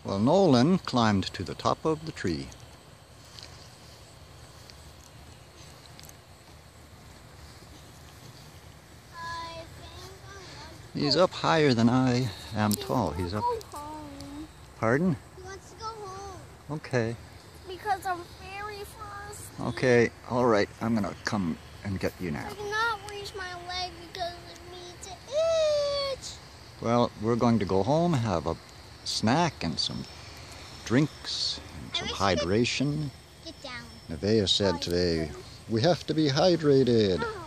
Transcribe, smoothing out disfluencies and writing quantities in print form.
Well, Nolan climbed to the top of the tree. He's up higher than I am tall. He's up. Home. Pardon? He wants to go home. Okay. Because I'm very thirsty. Okay, all right. I'm gonna come and get you now. I cannot reach my leg because it needs to itch. Well, we're going to go home, have a snack and some drinks and some hydration. Get down. Nevaeh said today, we have to be hydrated.